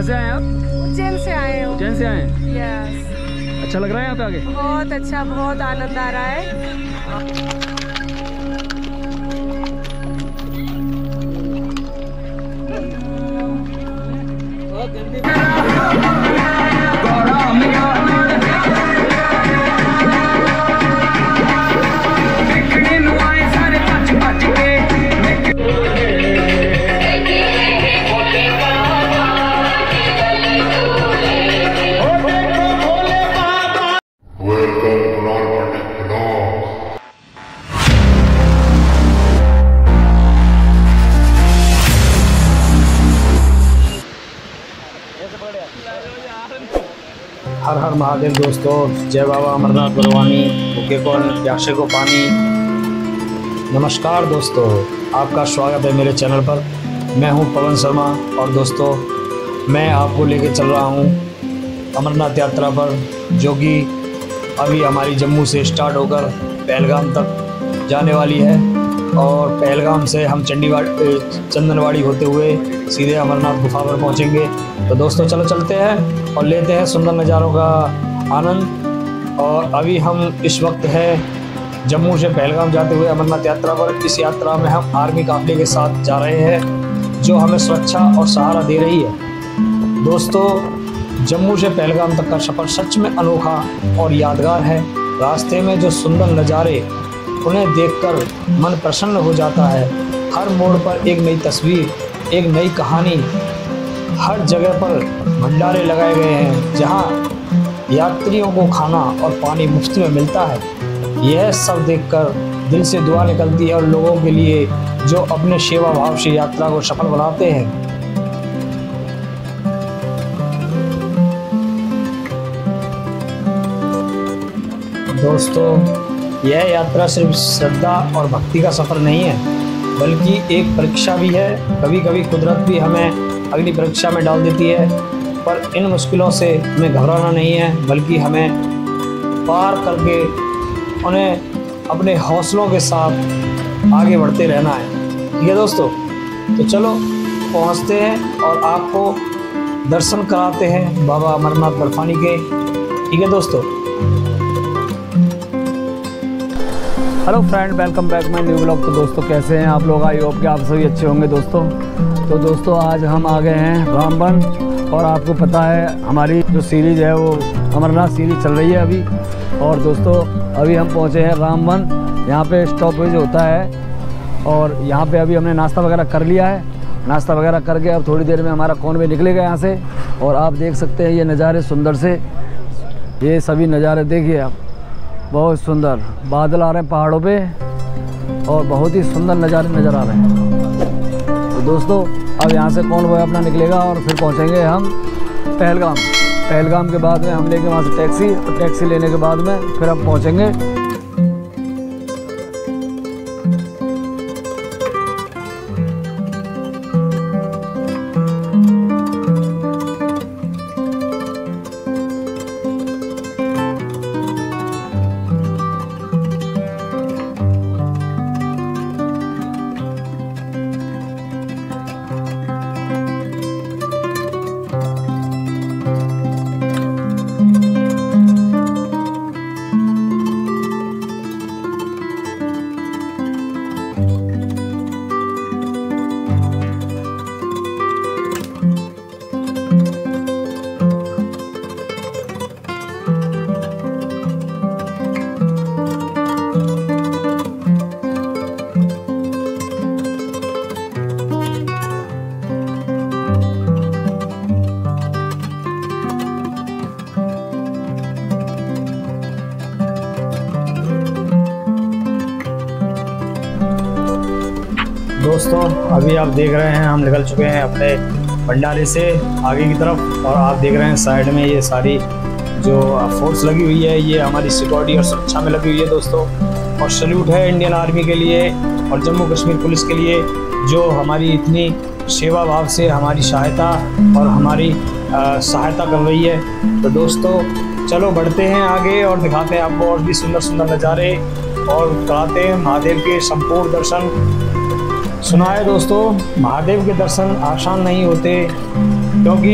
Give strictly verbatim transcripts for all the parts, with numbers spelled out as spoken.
से आए हैं आप? उज्जैन से आए हो? उज्जैन से आए हैं। यस। अच्छा लग रहा है यहाँ पे आके? बहुत अच्छा, बहुत आनंद आ रहा है। हर हर महादेव दोस्तों, जय बाबा अमरनाथ बलवानी, भूखे कौन प्यासे को पानी। नमस्कार दोस्तों, आपका स्वागत है मेरे चैनल पर। मैं हूं पवन शर्मा और दोस्तों मैं आपको लेके चल रहा हूं अमरनाथ यात्रा पर, जो कि अभी हमारी जम्मू से स्टार्ट होकर पहलगाम तक जाने वाली है। और पहलगाम से हम चंडीगढ़ चंदनवाड़ी होते हुए सीधे अमरनाथ गुफा पर पहुंचेंगे। तो दोस्तों चलो चलते हैं और लेते हैं सुंदर नज़ारों का आनंद। और अभी हम इस वक्त है जम्मू से पहलगाम जाते हुए अमरनाथ यात्रा पर। इस यात्रा में हम आर्मी काफिले के साथ जा रहे हैं, जो हमें सुरक्षा और सहारा दे रही है। दोस्तों जम्मू से पहलगाम तक का सफ़र सच में अनोखा और यादगार है। रास्ते में जो सुंदर नज़ारे, उन्हें देखकर मन प्रसन्न हो जाता है। हर मोड़ पर एक नई तस्वीर, एक नई कहानी। हर जगह पर भंडारे लगाए गए हैं, जहां यात्रियों को खाना और पानी मुफ्त में मिलता है। यह सब देखकर दिल से दुआ निकलती है और लोगों के लिए जो अपने सेवा भाव से यात्रा को सफल बनाते हैं। दोस्तों यह यात्रा सिर्फ श्रद्धा और भक्ति का सफ़र नहीं है, बल्कि एक परीक्षा भी है। कभी कभी कुदरत भी हमें अगली परीक्षा में डाल देती है, पर इन मुश्किलों से हमें घबराना नहीं है, बल्कि हमें पार करके उन्हें अपने हौसलों के साथ आगे बढ़ते रहना है। ठीक है दोस्तों, तो चलो पहुंचते हैं और आपको दर्शन कराते हैं बाबा अमरनाथ बर्फानी के। ठीक है दोस्तों। Hello friend, welcome back my new blog. तो दोस्तों कैसे हैं आप लोग? आई होप कि आप सभी अच्छे होंगे दोस्तों। तो दोस्तों आज हम आ गए हैं रामबन, और आपको पता है हमारी जो सीरीज़ है वो अमरनाथ सीरीज़ चल रही है अभी। और दोस्तों अभी हम पहुंचे हैं रामबन। यहाँ पे स्टॉपेज होता है और यहाँ पे अभी हमने नाश्ता वगैरह कर लिया है। नाश्ता वगैरह करके अब थोड़ी देर में हमारा कॉन्वे निकलेगा यहाँ से। और आप देख सकते हैं ये नज़ारे सुंदर से, ये सभी नज़ारे देखिए आप, बहुत सुंदर बादल आ रहे हैं पहाड़ों पे और बहुत ही सुंदर नज़ारे नज़र आ रहे हैं। तो दोस्तों अब यहाँ से कॉन्वॉय अपना निकलेगा और फिर पहुँचेंगे हम पहलगाम। पहलगाम के बाद में हम लेंगे वहाँ से टैक्सी, और टैक्सी लेने के बाद में फिर हम पहुँचेंगे दोस्तों अभी आप देख रहे हैं हम निकल चुके हैं अपने भंडारे से आगे की तरफ। और आप देख रहे हैं साइड में ये सारी जो फोर्स लगी हुई है, ये हमारी सिक्योरिटी और सुरक्षा में लगी हुई है दोस्तों। और सल्यूट है इंडियन आर्मी के लिए और जम्मू कश्मीर पुलिस के लिए, जो हमारी इतनी सेवा भाव से हमारी सहायता और हमारी आ, सहायता कर रही है। तो दोस्तों चलो बढ़ते हैं आगे और दिखाते हैं आपको और भी सुंदर सुंदर नज़ारे और कराते हैं महादेव के संपूर्ण दर्शन। सुना है दोस्तों महादेव के दर्शन आसान नहीं होते, क्योंकि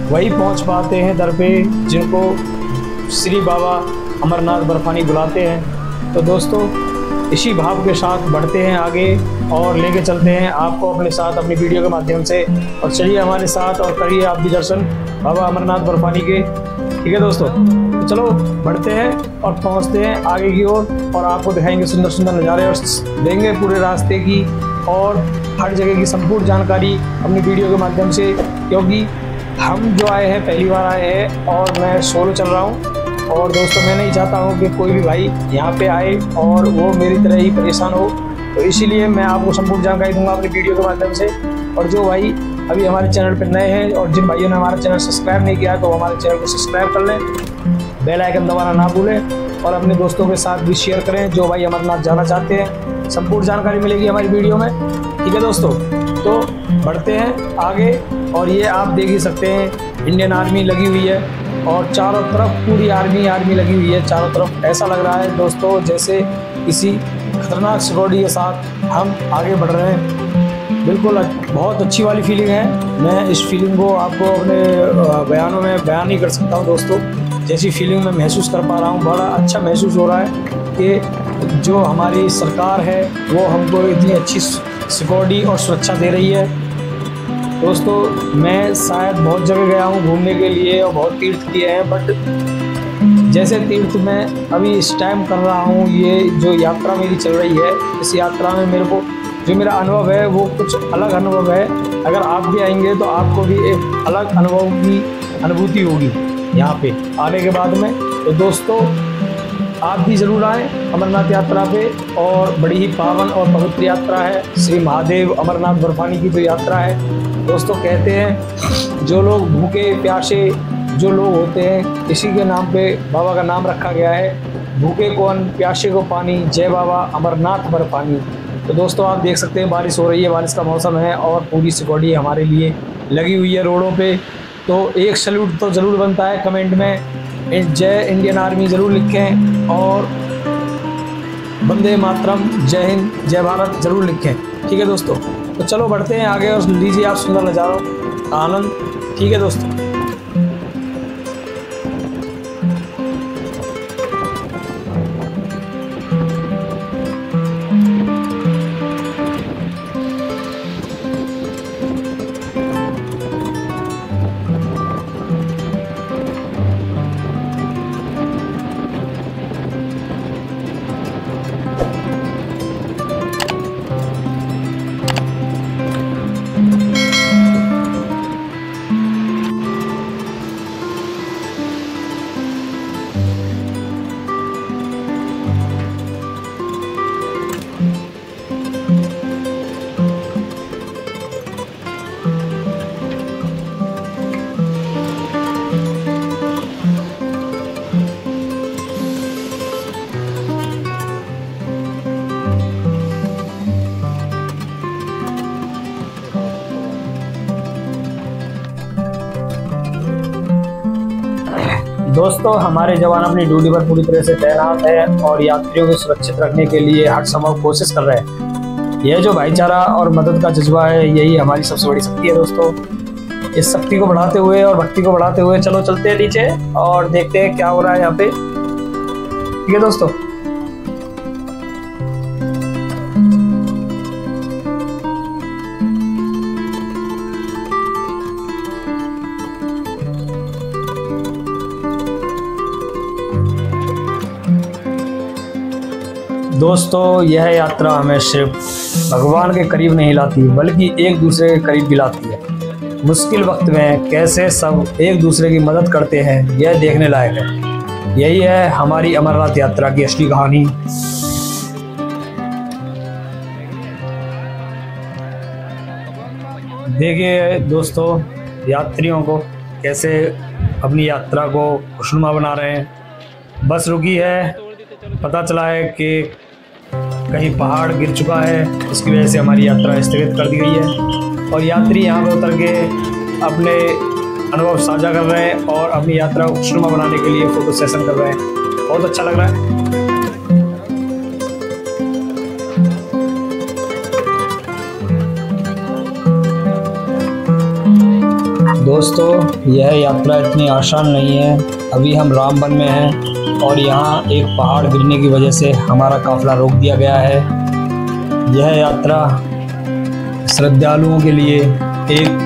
वही पहुंच पाते हैं दर पे जिनको श्री बाबा अमरनाथ बर्फानी बुलाते हैं। तो दोस्तों इसी भाव के साथ बढ़ते हैं आगे और लेके चलते हैं आपको अपने साथ अपनी वीडियो के माध्यम से। और चलिए हमारे साथ और करिए आप भी दर्शन बाबा अमरनाथ बर्फानी के। ठीक है दोस्तों, तो चलो बढ़ते हैं और पहुंचते हैं आगे की ओर और, और आपको दिखाएंगे सुंदर सुंदर नज़ारे और देंगे पूरे रास्ते की और हर जगह की संपूर्ण जानकारी अपनी वीडियो के माध्यम से। क्योंकि हम जो आए हैं पहली बार आए हैं और मैं सोलो चल रहा हूँ। और दोस्तों मैं नहीं चाहता हूँ कि कोई भी भाई यहाँ पे आए और वो मेरी तरह ही परेशान हो, तो इसीलिए मैं आपको संपूर्ण जानकारी दूंगा अपनी वीडियो के माध्यम से। और जो भाई अभी हमारे चैनल पर नए हैं और जिन भाइयों ने हमारा चैनल सब्सक्राइब नहीं किया है तो हमारे चैनल को सब्सक्राइब कर लें, बेल आइकन दबाना ना भूलें और अपने दोस्तों के साथ भी शेयर करें जो भाई अमरनाथ जाना चाहते हैं। संपूर्ण जानकारी मिलेगी हमारी वीडियो में। ठीक है दोस्तों, तो बढ़ते हैं आगे। और ये आप देख ही सकते हैं इंडियन आर्मी लगी हुई है और चारों तरफ पूरी आर्मी आर्मी लगी हुई है चारों तरफ। ऐसा लग रहा है दोस्तों जैसे किसी खतरनाक सिक्योरिटी के साथ हम आगे बढ़ रहे हैं। बिल्कुल बहुत अच्छी वाली फीलिंग है। मैं इस फीलिंग को आपको अपने बयानों में बयान नहीं कर सकता हूँ दोस्तों। जैसी फीलिंग मैं महसूस कर पा रहा हूँ, बड़ा अच्छा महसूस हो रहा है कि जो हमारी सरकार है वो हमको इतनी अच्छी सिक्योरिटी और सुरक्षा दे रही है। दोस्तों मैं शायद बहुत जगह गया हूँ घूमने के लिए और बहुत तीर्थ किए हैं, बट जैसे तीर्थ मैं अभी इस टाइम कर रहा हूँ, ये जो यात्रा मेरी चल रही है, इस यात्रा में मेरे को जो मेरा अनुभव है वो कुछ अलग अनुभव है। अगर आप भी आएंगे तो आपको भी एक अलग अनुभव की अनुभूति होगी यहाँ पे आने के बाद में। तो दोस्तों आप भी ज़रूर आएँ अमरनाथ यात्रा पे। और बड़ी ही पावन और पवित्र यात्रा है श्री महादेव अमरनाथ बर्फानी की जो यात्रा है। दोस्तों कहते हैं जो लोग भूखे प्यासे जो लोग होते हैं, इसी के नाम पे बाबा का नाम रखा गया है। भूखे को अन्न, प्यासे को पानी, जय बाबा अमरनाथ बर्फानी। तो दोस्तों आप देख सकते हैं बारिश हो रही है, बारिश का मौसम है और पूरी सिक्योरिटी हमारे लिए लगी हुई है रोडों पे। तो एक सैल्यूट तो ज़रूर बनता है, कमेंट में जय इंडियन आर्मी ज़रूर लिखें और वंदे मातरम, जय हिंद, जय भारत ज़रूर लिखें। ठीक है दोस्तों, तो चलो बढ़ते हैं आगे और लीजिए आप सुंदर नज़ारों का आनंद। ठीक है दोस्तों, दोस्तों हमारे जवान अपनी ड्यूटी पर पूरी तरह से तैनात है और यात्रियों को सुरक्षित रखने के लिए हर संभव कोशिश कर रहे हैं। यह जो भाईचारा और मदद का जज्बा है, यही हमारी सबसे बड़ी शक्ति है दोस्तों। इस शक्ति को बढ़ाते हुए और भक्ति को बढ़ाते हुए चलो चलते हैं नीचे और देखते हैं क्या हो रहा है यहाँ पे। ठीक है दोस्तों, दोस्तों यह यात्रा हमें सिर्फ भगवान के करीब नहीं लाती बल्कि एक दूसरे के करीब भी लाती है। मुश्किल वक्त में कैसे सब एक दूसरे की मदद करते हैं, यह देखने लायक है। यही है हमारी अमरनाथ यात्रा की असली कहानी। देखिए दोस्तों यात्रियों को कैसे अपनी यात्रा को खुशनुमा बना रहे हैं। बस रुकी है, पता चला है कि कहीं पहाड़ गिर चुका है, इसकी वजह से हमारी यात्रा स्थगित कर दी गई है। और यात्री यहाँ पर उतर के अपने अनुभव साझा कर रहे हैं और अपनी यात्रा को खुशनुमा बनाने के लिए फ़ोटो सेशन कर रहे हैं। बहुत अच्छा लग रहा है। दोस्तों, यह यात्रा इतनी आसान नहीं है। अभी हम रामबन में हैं और यहाँ एक पहाड़ गिरने की वजह से हमारा काफ़िला रोक दिया गया है। यह यात्रा श्रद्धालुओं के लिए एक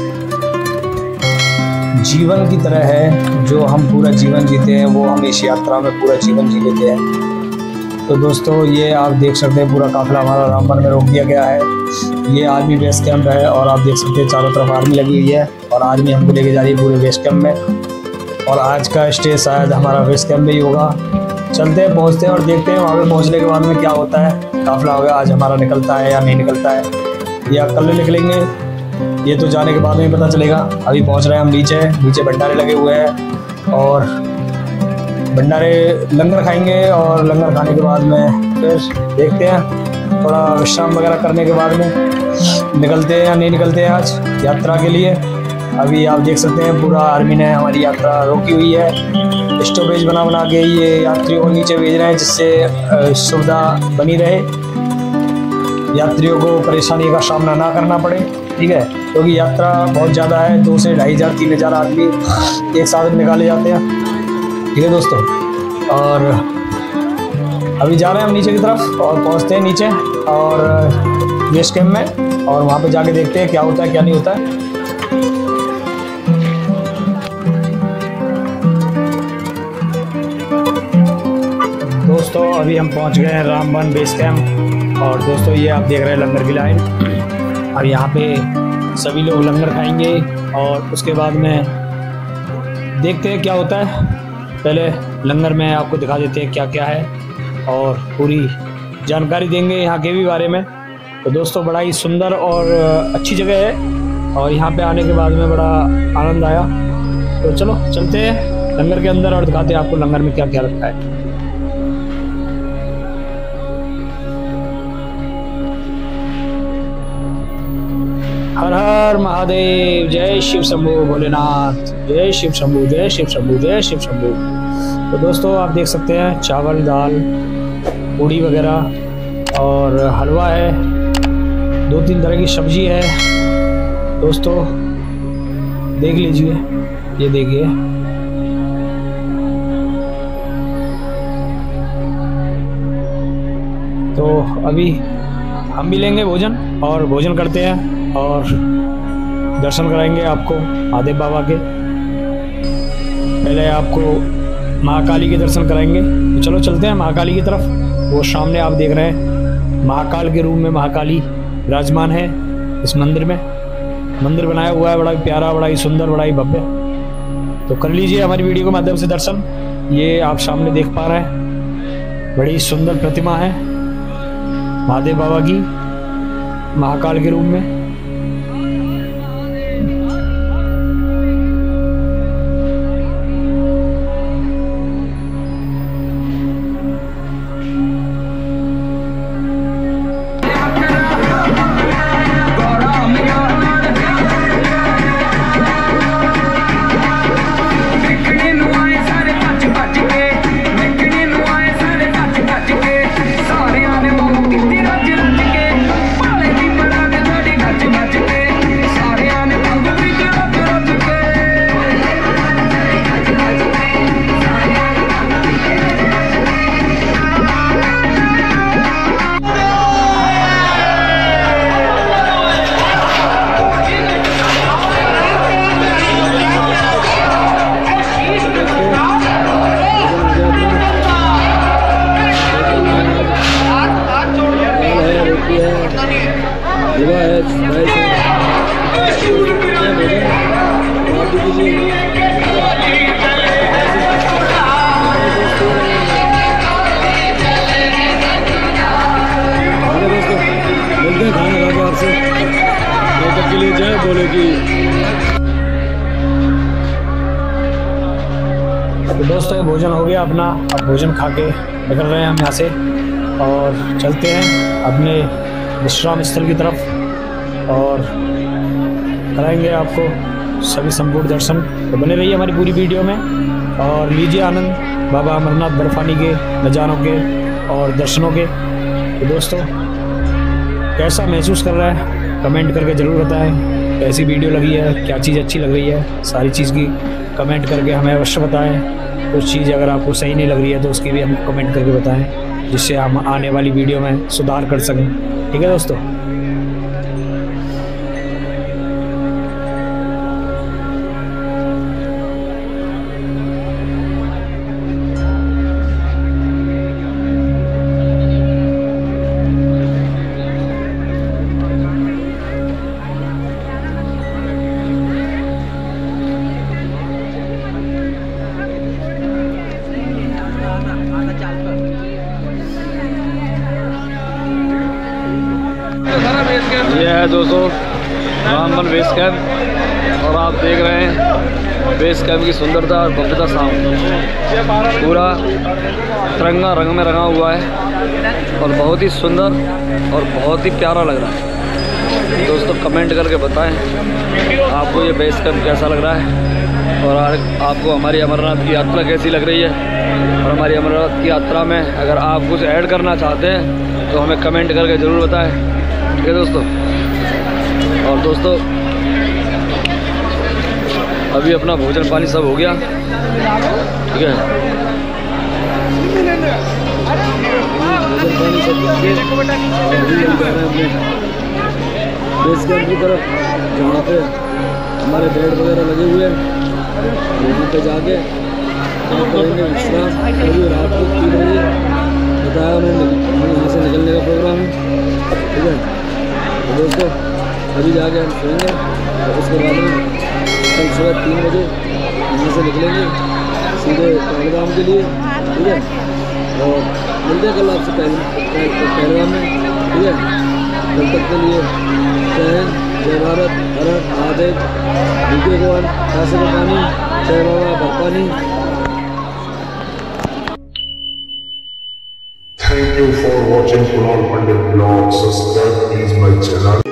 जीवन की तरह है। जो हम पूरा जीवन जीते हैं वो हम इस यात्रा में पूरा जीवन जी लेते हैं। तो दोस्तों, ये आप देख सकते हैं पूरा काफ़िला हमारा रामबन में रोक दिया गया है। ये आर्मी बेस कैंप है और आप देख सकते हैं चारों तरफ आर्मी लगी हुई है और आर्मी हमको लेके जा रही है पूरे बेस कैंप में। और आज का स्टे शायद हमारा बेस कैंप में ही होगा। चलते हैं, पहुंचते हैं और देखते हैं वहाँ पे पहुंचने के बाद में क्या होता है। काफ़िला होगा आज हमारा निकलता है या नहीं निकलता है या कल निकलेंगे, ये तो जाने के बाद में पता चलेगा। अभी पहुँच रहे हैं हम नीचे। नीचे भंडारे लगे हुए हैं और भंडारे लंगर खाएंगे और लंगर खाने के बाद में फिर देखते हैं। थोड़ा विश्राम वगैरह करने के बाद में निकलते हैं या नहीं निकलते हैं आज यात्रा के लिए। अभी आप देख सकते हैं पूरा आर्मी ने हमारी यात्रा रोकी हुई है। स्टॉपेज बना बना के ये यात्रियों को नीचे भेज रहे हैं जिससे सुविधा बनी रहे, यात्रियों को परेशानी का सामना ना करना पड़े। ठीक है, क्योंकि तो यात्रा बहुत ज़्यादा है। दो से ढाई हज़ार तीन हज़ार आदमी एक साथ निकाले जाते हैं। ठीक है दोस्तों, और अभी जा रहे हैं हम नीचे की तरफ और पहुंचते हैं नीचे और बेस कैंप में और वहां पे जाके देखते हैं क्या होता है क्या नहीं होता है। दोस्तों, अभी हम पहुंच गए हैं रामबन बेस कैंप और दोस्तों ये आप देख रहे हैं लंगर की लाइन। अब यहाँ पे सभी लोग लंगर खाएंगे और उसके बाद में देखते हैं क्या होता है। पहले लंगर में आपको दिखा देते हैं क्या क्या है और पूरी जानकारी देंगे यहाँ के भी बारे में। तो दोस्तों, बड़ा ही सुंदर और अच्छी जगह है और यहाँ पे आने के बाद में बड़ा आनंद आया। तो चलो चलते हैं लंगर के अंदर और दिखाते हैं आपको लंगर में क्या क्या रखा है। हर हर महादेव, जय शिव शंभू भोलेनाथ, जय शिव शंभू, जय शिव शंभू, जय शिव शंभू। तो दोस्तों, आप देख सकते हैं चावल, दाल, पूड़ी वगैरह और हलवा है, दो तीन तरह की सब्जी है। दोस्तों देख लीजिए, ये देखिए। तो अभी हम भी लेंगे भोजन और भोजन करते हैं और दर्शन कराएंगे आपको महादेव बाबा के। पहले आपको महाकाली के दर्शन कराएंगे। तो चलो चलते हैं महाकाली की तरफ। वो सामने आप देख रहे हैं महाकाल के रूप में महाकाली विराजमान है इस मंदिर में। मंदिर बनाया हुआ है बड़ा ही प्यारा, बड़ा ही सुंदर, बड़ा ही भव्य। तो कर लीजिए हमारी वीडियो के माध्यम से दर्शन। ये आप सामने देख पा रहे हैं, बड़ी सुंदर प्रतिमा है महादेव बाबा की महाकाल के रूप में। तो दोस्तों ये भोजन हो गया अपना। अब भोजन खा के निकल रहे हैं हम यहाँ से और चलते हैं अपने विश्राम स्थल की तरफ और कराएंगे आपको सभी संपूर्ण दर्शन। तो बने रहिए हमारी पूरी वीडियो में और लीजिए आनंद बाबा अमरनाथ बर्फानी के नज़ारों के और दर्शनों के। तो दोस्तों कैसा महसूस कर रहा है कमेंट करके ज़रूर बताएं। कैसी वीडियो लगी है, क्या चीज़ अच्छी लग रही है, सारी चीज़ की कमेंट करके हमें अवश्य बताएं। कुछ चीज़ अगर आपको सही नहीं लग रही है तो उसकी भी हम कमेंट करके बताएं, जिससे हम आने वाली वीडियो में सुधार कर सकें। ठीक है दोस्तों। ये है दोस्तों रामबन बेस कैंप और आप देख रहे हैं बेस कैंप की सुंदरता और भव्यता सामने पूरा तिरंगा रंग में रंगा हुआ है और बहुत ही सुंदर और बहुत ही प्यारा लग रहा है। दोस्तों कमेंट करके बताएं आपको ये बेस कैंप कैसा लग रहा है और आपको हमारी अमरनाथ की यात्रा कैसी लग रही है। और हमारी अमरनाथ की यात्रा में अगर आप कुछ ऐड करना चाहते हैं तो हमें कमेंट करके ज़रूर बताएं। ठीक है दोस्तों। और दोस्तों अभी अपना भोजन पानी सब हो गया। ठीक है, भोजन पानी सब बेस कैंप की तरफ जहाँ पे हमारे बेड वगैरह लगे हुए हैं वहाँ पे जाके करेंगे विश्राम। अभी रात को तीन बजे बताया उन्होंने यहाँ से निकलने का प्रोग्राम है। ठीक है तो दोस्तों अभी जाके हम सोएंगे और उसके बाद में कल सुबह तीन बजे यहाँ से निकलेंगे सीधे पहलगाम के लिए। ठीक है, और मिलते हैं कल आपसे पहलगाम में। ठीक है, कल तक के लिए जय हिंद, जय भारत, हर हर महादेव, भूखे को अन्न, प्यासे को पानी, जय बाबा बर्फानी। Thank you for watching Kunal Pandit Vlog. Subscribe please my channel